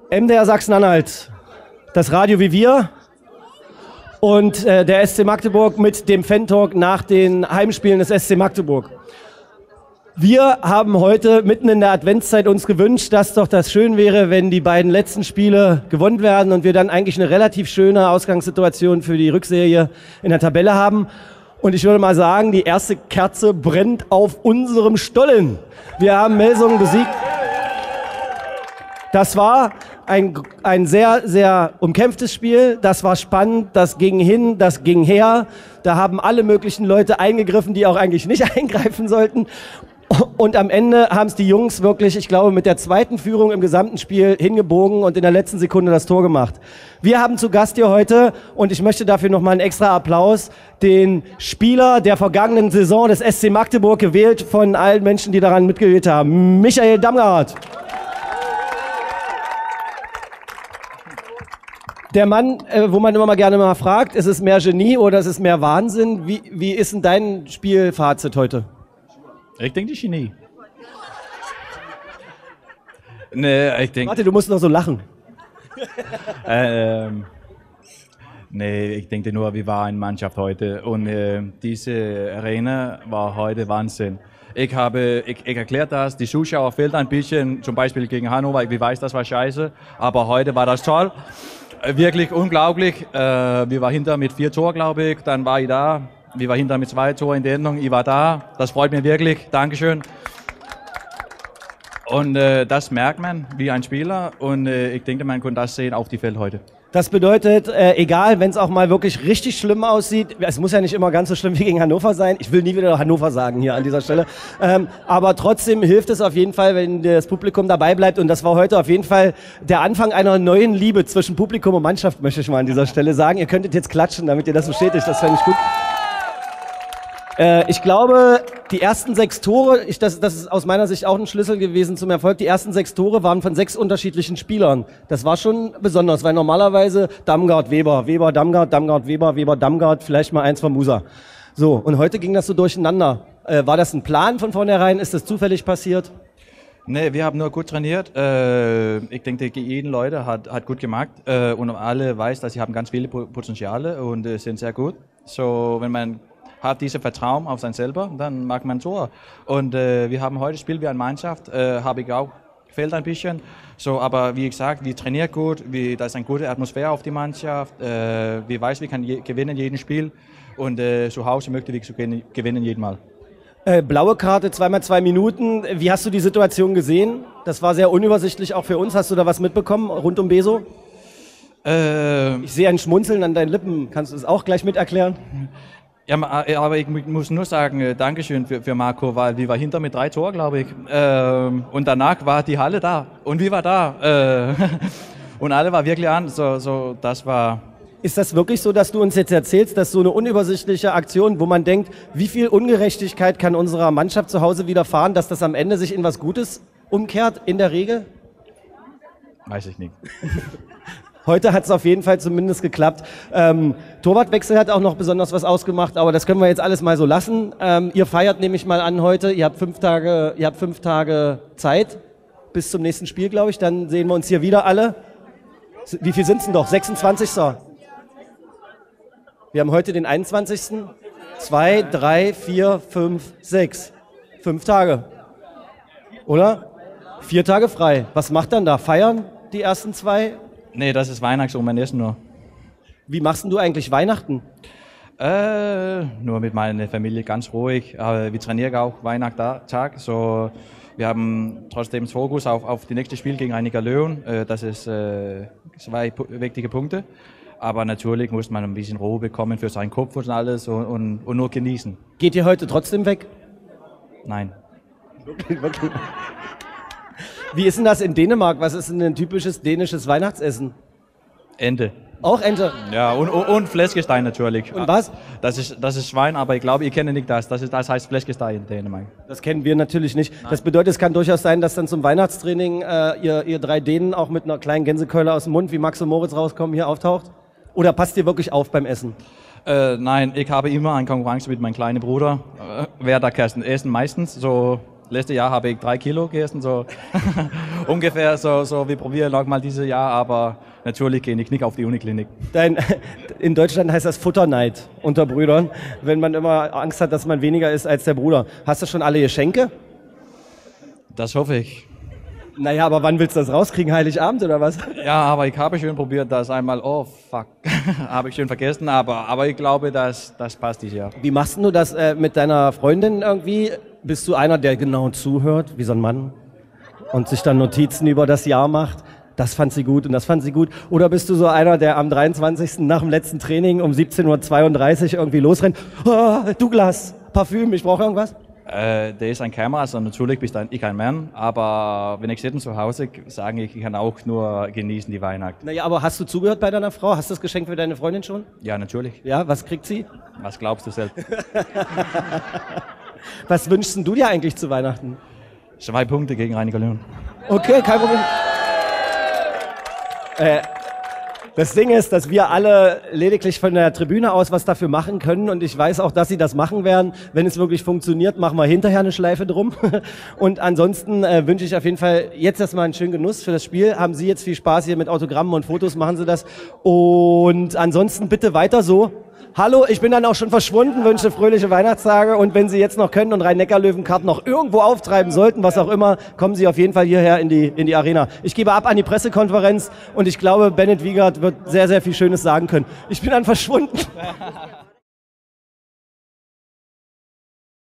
MDR Sachsen-Anhalt, das Radio wie wir und der SC Magdeburg mit dem Fan-Talk nach den Heimspielen des SC Magdeburg. Wir haben heute mitten in der Adventszeit uns gewünscht, dass doch das schön wäre, wenn die beiden letzten Spiele gewonnen werden und wir dann eigentlich eine relativ schöne Ausgangssituation für die Rückserie in der Tabelle haben. Und ich würde mal sagen, die erste Kerze brennt auf unserem Stollen. Wir haben Melsungen besiegt. Das war ein sehr, sehr umkämpftes Spiel. Das war spannend, das ging hin, das ging her. Da haben alle möglichen Leute eingegriffen, die auch eigentlich nicht eingreifen sollten. Und am Ende haben es die Jungs wirklich, ich glaube, mit der zweiten Führung im gesamten Spiel hingebogen und in der letzten Sekunde das Tor gemacht. Wir haben zu Gast hier heute, und ich möchte dafür nochmal einen extra Applaus, den Spieler der vergangenen Saison des SC Magdeburg, gewählt von allen Menschen, die daran mitgewählt haben, Michael Damgard. Der Mann, wo man immer mal gerne mal fragt, ist es mehr Genie oder ist es mehr Wahnsinn? Wie ist denn dein Spielfazit heute? Ich denke, die Genie. Nee, ich denke. Warte, du musst noch so lachen. Nee, ich denke nur, wir waren eine Mannschaft heute und diese Arena war heute Wahnsinn. Ich erkläre das, die Zuschauer fehlt ein bisschen, zum Beispiel gegen Hannover, ich weiß, das war scheiße, aber heute war das toll. Wirklich unglaublich. Wir waren hinter mit 4 Toren, glaube ich. Dann war ich da. Wir waren hinter mit 2 Toren in der Endung. Ich war da. Das freut mich wirklich. Dankeschön. Und das merkt man wie ein Spieler. Und ich denke, man kann das sehen auf die Feld heute. Das bedeutet, egal, wenn es auch mal wirklich richtig schlimm aussieht, es muss ja nicht immer ganz so schlimm wie gegen Hannover sein. Ich will nie wieder Hannover sagen hier an dieser Stelle. Aber trotzdem hilft es auf jeden Fall, wenn das Publikum dabei bleibt. Und das war heute auf jeden Fall der Anfang einer neuen Liebe zwischen Publikum und Mannschaft, möchte ich mal an dieser Stelle sagen. Ihr könntet jetzt klatschen, damit ihr das bestätigt. Das fände ich gut. Ich glaube, die ersten 6 Tore, das ist aus meiner Sicht auch ein Schlüssel gewesen zum Erfolg. Die ersten 6 Tore waren von 6 unterschiedlichen Spielern. Das war schon besonders, weil normalerweise Damgard, Weber, Weber, Damgard, Damgard, Weber, Weber, Damgard, vielleicht mal eins von Musa. So, und heute ging das so durcheinander. War das ein Plan von vornherein? Ist das zufällig passiert? Nee, wir haben nur gut trainiert. Ich denke, jeden Leute hat gut gemacht und alle weiß, dass sie haben ganz viele Potenziale und sind sehr gut. So, wenn man hat diese Vertrauen auf sein selber, dann macht man Tor. Und wir haben heute Spiel wie eine Mannschaft, habe ich auch, fehlt ein bisschen. So, aber wie gesagt, wir trainieren gut, da ist eine gute Atmosphäre auf die Mannschaft. Wir weiß, wir können gewinnen jeden Spiel und zu Hause möchten wir gewinnen jeden Mal. Blaue Karte, 2x2 Minuten. Wie hast du die Situation gesehen? Das war sehr unübersichtlich auch für uns. Hast du da was mitbekommen rund um Beso? Ich sehe ein Schmunzeln an deinen Lippen. Kannst du es auch gleich mit erklären? Ja, aber ich muss nur sagen, Dankeschön für Marco, weil wir waren hinter mit 3 Toren, glaube ich. Und danach war die Halle da und wir waren da. Und alle waren wirklich an. So, das war. Ist das wirklich so, dass du uns jetzt erzählst, dass so eine unübersichtliche Aktion, wo man denkt, wie viel Ungerechtigkeit kann unserer Mannschaft zu Hause widerfahren, dass das am Ende sich in was Gutes umkehrt, in der Regel? Weiß ich nicht. Heute hat es auf jeden Fall zumindest geklappt. Torwartwechsel hat auch noch besonders was ausgemacht, aber das können wir jetzt alles mal so lassen. Ihr feiert, nehme ich mal an, heute. Ihr habt 5 Tage Zeit bis zum nächsten Spiel, glaube ich. Dann sehen wir uns hier wieder alle. Wie viel sind es denn doch? 26. Wir haben heute den 21. 2, 3, 4, 5, 6. 5 Tage. Oder? 4 Tage frei. Was macht dann da? Feiern die ersten 2? Nee, das ist Weihnachtsobernessen nur. Wie machst du eigentlich Weihnachten? Nur mit meiner Familie ganz ruhig. Aber wir trainieren auch Weihnachtstag. So, wir haben trotzdem Fokus auf das nächste Spiel gegen Rhein-Neckar Löwen. Das ist 2 wichtige Punkte. Aber natürlich muss man ein bisschen Ruhe bekommen für seinen Kopf und alles und nur genießen. Geht ihr heute trotzdem weg? Nein. Wirklich? Wie ist denn das in Dänemark? Was ist denn ein typisches dänisches Weihnachtsessen? Ente. Auch Ente? Ja, und Fleischgestein natürlich. Und was? Das ist Schwein, aber ich glaube, ihr kennt nicht das. Das heißt Fleischgestein in Dänemark. Das kennen wir natürlich nicht. Nein. Das bedeutet, es kann durchaus sein, dass dann zum Weihnachtstraining ihr 3 Dänen auch mit einer kleinen Gänsekeule aus dem Mund, wie Max und Moritz rauskommen, hier auftaucht? Oder passt ihr wirklich auf beim Essen? Nein, ich habe immer eine Konkurrenz mit meinem kleinen Bruder. Wer da kann essen meistens. So, Letztes Jahr habe ich 3 Kilo gegessen, so ungefähr. So, wir probieren nochmal dieses Jahr, aber natürlich gehe ich nicht auf die Uniklinik. In Deutschland heißt das Futterneid unter Brüdern, wenn man immer Angst hat, dass man weniger ist als der Bruder. Hast du schon alle Geschenke? Das hoffe ich. Naja, aber wann willst du das rauskriegen? Heiligabend oder was? Ja, aber ich habe schon probiert, das einmal, oh fuck, habe ich schon vergessen, aber ich glaube, das passt dieses Jahr. Wie machst du das mit deiner Freundin irgendwie? Bist du einer, der genau zuhört, wie so ein Mann, und sich dann Notizen über das Jahr macht? Das fand sie gut und das fand sie gut. Oder bist du so einer, der am 23. nach dem letzten Training um 17:32 Uhr irgendwie losrennt? Oh, Douglas, Parfüm, ich brauche irgendwas? Der ist ein Kämmerer, also natürlich bin ich ein Mann, aber wenn ich sitze zu Hause, sage ich kann auch nur genießen die Weihnacht. Naja, aber hast du zugehört bei deiner Frau? Hast du das Geschenk für deine Freundin schon? Ja, natürlich. Ja, was kriegt sie? Was glaubst du selbst? Was wünschst du dir eigentlich zu Weihnachten? 2 Punkte gegen Rhein-Neckar Löwen. Okay, kein Problem. Das Ding ist, dass wir alle lediglich von der Tribüne aus was dafür machen können und ich weiß auch, dass sie das machen werden. Wenn es wirklich funktioniert, machen wir hinterher eine Schleife drum. Und ansonsten wünsche ich auf jeden Fall jetzt erstmal einen schönen Genuss für das Spiel. Haben Sie jetzt viel Spaß hier mit Autogrammen und Fotos, machen Sie das. Und ansonsten bitte weiter so. Hallo, ich bin dann auch schon verschwunden, wünsche fröhliche Weihnachtstage und wenn Sie jetzt noch können und Rhein-Neckar-Löwen-Karten noch irgendwo auftreiben sollten, was auch immer, kommen Sie auf jeden Fall hierher in die Arena. Ich gebe ab an die Pressekonferenz und ich glaube, Bennett Wiegert wird sehr, sehr viel Schönes sagen können. Ich bin dann verschwunden.